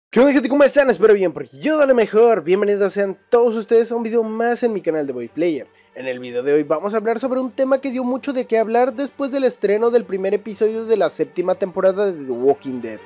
¿Qué onda, gente? ¿Cómo están? Espero bien, porque yo doy lo mejor. Bienvenidos sean todos ustedes a un video más en mi canal de Boyplayer. En el video de hoy vamos a hablar sobre un tema que dio mucho de qué hablar después del estreno del primer episodio de la séptima temporada de The Walking Dead.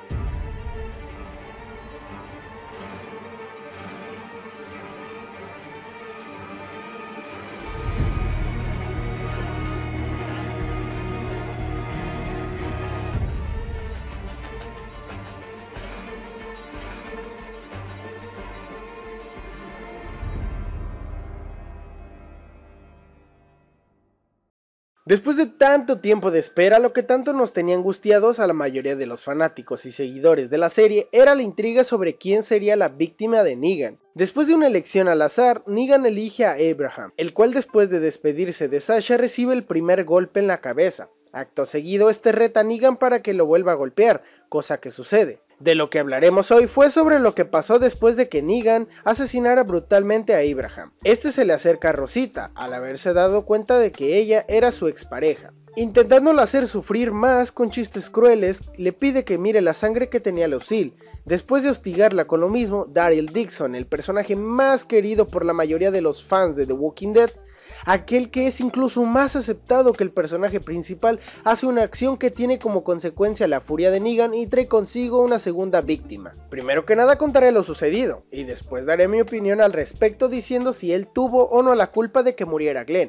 Después de tanto tiempo de espera, lo que tanto nos tenía angustiados a la mayoría de los fanáticos y seguidores de la serie era la intriga sobre quién sería la víctima de Negan. Después de una elección al azar, Negan elige a Abraham, el cual después de despedirse de Sasha recibe el primer golpe en la cabeza. Acto seguido, este reta a Negan para que lo vuelva a golpear, cosa que sucede. De lo que hablaremos hoy fue sobre lo que pasó después de que Negan asesinara brutalmente a Abraham. Este se le acerca a Rosita, al haberse dado cuenta de que ella era su expareja. Intentándola hacer sufrir más con chistes crueles, le pide que mire la sangre que tenía Lucille. Después de hostigarla con lo mismo, Daryl Dixon, el personaje más querido por la mayoría de los fans de The Walking Dead, aquel que es incluso más aceptado que el personaje principal, hace una acción que tiene como consecuencia la furia de Negan y trae consigo una segunda víctima. Primero que nada contaré lo sucedido, y después daré mi opinión al respecto diciendo si él tuvo o no la culpa de que muriera Glenn.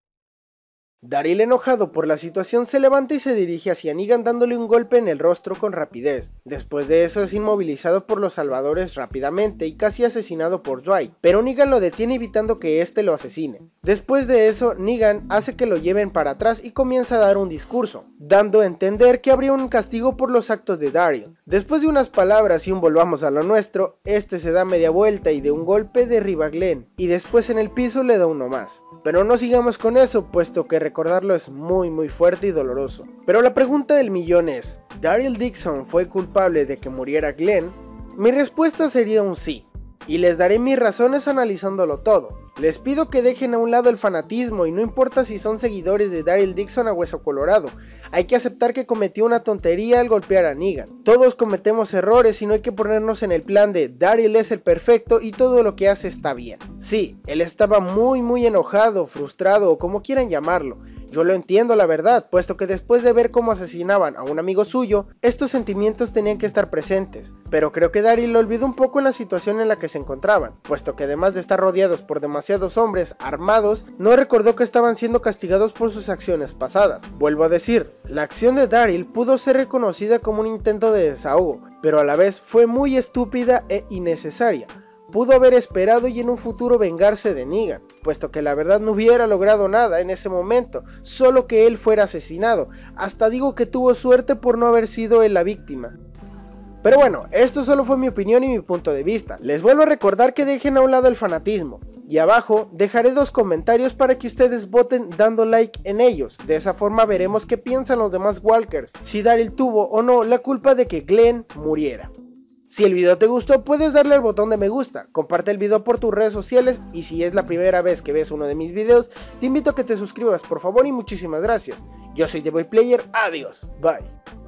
Daryl, enojado por la situación, se levanta y se dirige hacia Negan dándole un golpe en el rostro con rapidez. Después de eso es inmovilizado por los salvadores rápidamente y casi asesinado por Dwight, pero Negan lo detiene evitando que este lo asesine. Después de eso, Negan hace que lo lleven para atrás y comienza a dar un discurso, dando a entender que habría un castigo por los actos de Daryl. Después de unas palabras y un volvamos a lo nuestro, este se da media vuelta y de un golpe derriba a Glenn, y después en el piso le da uno más. Pero no sigamos con eso, puesto que recordarlo es muy fuerte y doloroso. Pero la pregunta del millón es, ¿Daryl Dixon fue culpable de que muriera Glenn? Mi respuesta sería un sí, y les daré mis razones analizándolo todo. Les pido que dejen a un lado el fanatismo y no importa si son seguidores de Daryl Dixon a hueso colorado, hay que aceptar que cometió una tontería al golpear a Negan. Todos cometemos errores y no hay que ponernos en el plan de Daryl es el perfecto y todo lo que hace está bien. Sí, él estaba muy enojado, frustrado o como quieran llamarlo. Yo lo entiendo, la verdad, puesto que después de ver cómo asesinaban a un amigo suyo, estos sentimientos tenían que estar presentes, pero creo que Daryl lo olvidó un poco en la situación en la que se encontraban, puesto que además de estar rodeados por demasiados hombres armados, no recordó que estaban siendo castigados por sus acciones pasadas. Vuelvo a decir, la acción de Daryl pudo ser reconocida como un intento de desahogo, pero a la vez fue muy estúpida e innecesaria. Pudo haber esperado y en un futuro vengarse de Negan, puesto que la verdad no hubiera logrado nada en ese momento, solo que él fuera asesinado. Hasta digo que tuvo suerte por no haber sido él la víctima. Pero bueno, esto solo fue mi opinión y mi punto de vista. Les vuelvo a recordar que dejen a un lado el fanatismo. Y abajo dejaré 2 comentarios para que ustedes voten dando like en ellos. De esa forma veremos qué piensan los demás Walkers, si Daryl tuvo o no la culpa de que Glenn muriera. Si el video te gustó, puedes darle al botón de me gusta, comparte el video por tus redes sociales y si es la primera vez que ves uno de mis videos, te invito a que te suscribas por favor y muchísimas gracias. Yo soy The Boyplayer, adiós, bye.